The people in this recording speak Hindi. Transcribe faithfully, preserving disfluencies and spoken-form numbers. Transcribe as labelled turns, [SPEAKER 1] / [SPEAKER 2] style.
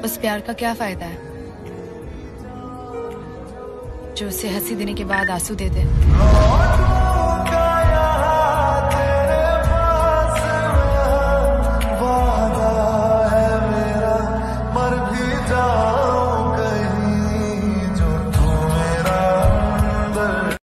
[SPEAKER 1] उस प्यार का क्या फायदा है जो उसे हंसी देने के बाद आंसू दे दे।